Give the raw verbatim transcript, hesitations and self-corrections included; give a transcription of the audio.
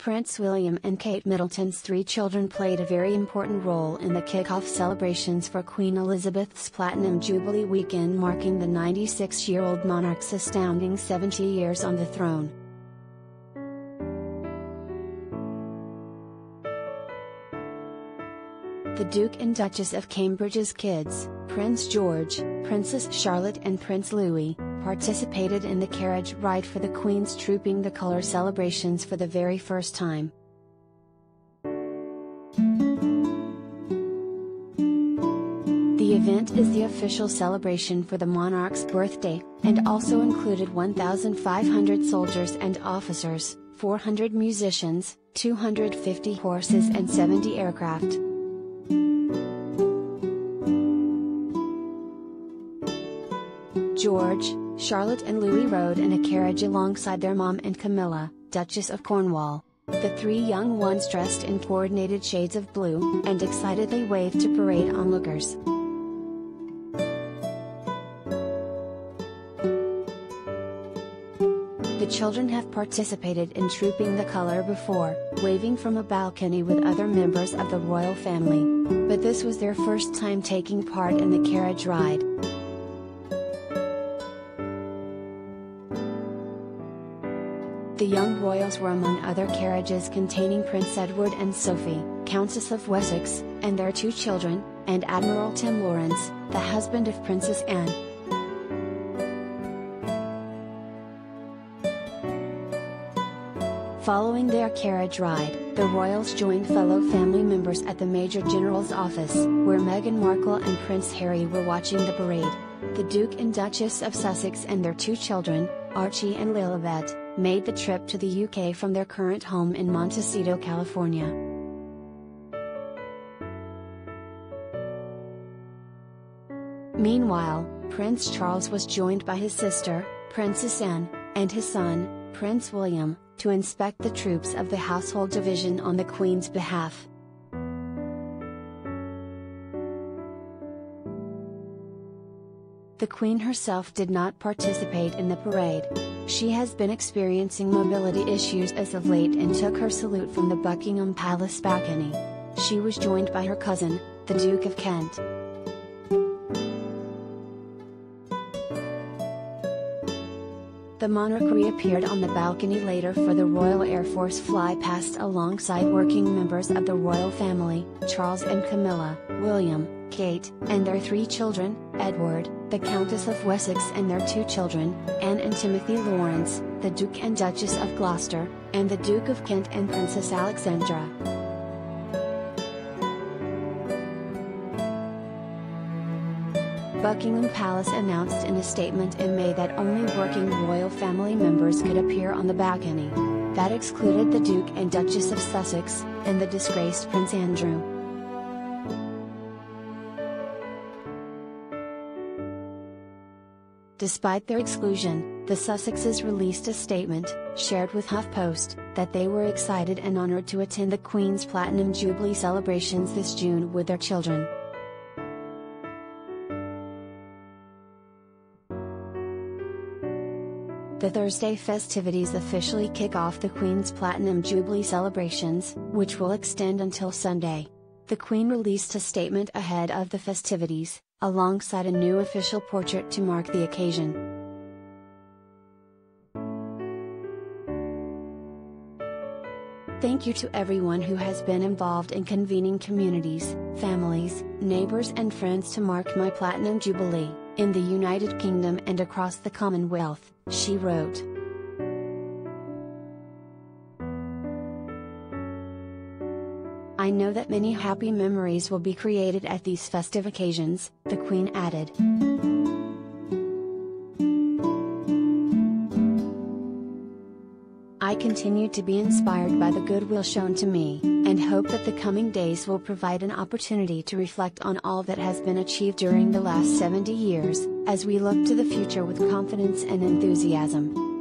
Prince William and Kate Middleton's three children played a very important role in the kick-off celebrations for Queen Elizabeth's Platinum Jubilee weekend, marking the ninety-six-year-old monarch's astounding seventy years on the throne. The Duke and Duchess of Cambridge's kids, Prince George, Princess Charlotte and Prince Louis, participated in the carriage ride for the Queen's Trooping the Colour celebrations for the very first time. The event is the official celebration for the monarch's birthday, and also included one thousand five hundred soldiers and officers, four hundred musicians, two hundred fifty horses and seventy aircraft. George, Charlotte and Louis rode in a carriage alongside their mom and Camilla, Duchess of Cornwall. The three young ones dressed in coordinated shades of blue, and excitedly waved to parade onlookers. The children have participated in Trooping the Colour before, waving from a balcony with other members of the royal family, but this was their first time taking part in the carriage ride. The young royals were among other carriages containing Prince Edward and Sophie, Countess of Wessex, and their two children, and Admiral Tim Lawrence, the husband of Princess Anne. Following their carriage ride, the royals joined fellow family members at the Major General's office, where Meghan Markle and Prince Harry were watching the parade. The Duke and Duchess of Sussex and their two children, Archie and Lilibet, made the trip to the U K from their current home in Montecito, California. Meanwhile, Prince Charles was joined by his sister, Princess Anne, and his son, Prince William, to inspect the troops of the Household Division on the Queen's behalf. The Queen herself did not participate in the parade. She has been experiencing mobility issues as of late and took her salute from the Buckingham Palace balcony. She was joined by her cousin, the Duke of Kent. The monarch reappeared on the balcony later for the Royal Air Force fly-past alongside working members of the royal family, Charles and Camilla, William, Kate, and their three children, Edward, the Countess of Wessex and their two children, Anne and Timothy Lawrence, the Duke and Duchess of Gloucester, and the Duke of Kent and Princess Alexandra. Buckingham Palace announced in a statement in May that only working royal family members could appear on the balcony. That excluded the Duke and Duchess of Sussex, and the disgraced Prince Andrew. Despite their exclusion, the Sussexes released a statement, shared with HuffPost, that they were excited and honored to attend the Queen's Platinum Jubilee celebrations this June with their children. The Thursday festivities officially kick off the Queen's Platinum Jubilee celebrations, which will extend until Sunday. The Queen released a statement ahead of the festivities, alongside a new official portrait to mark the occasion. Thank you to everyone who has been involved in convening communities, families, neighbors and friends to mark my Platinum Jubilee, in the United Kingdom and across the Commonwealth, she wrote. I know that many happy memories will be created at these festive occasions, the Queen added. I continue to be inspired by the goodwill shown to me, and hope that the coming days will provide an opportunity to reflect on all that has been achieved during the last seventy years, as we look to the future with confidence and enthusiasm.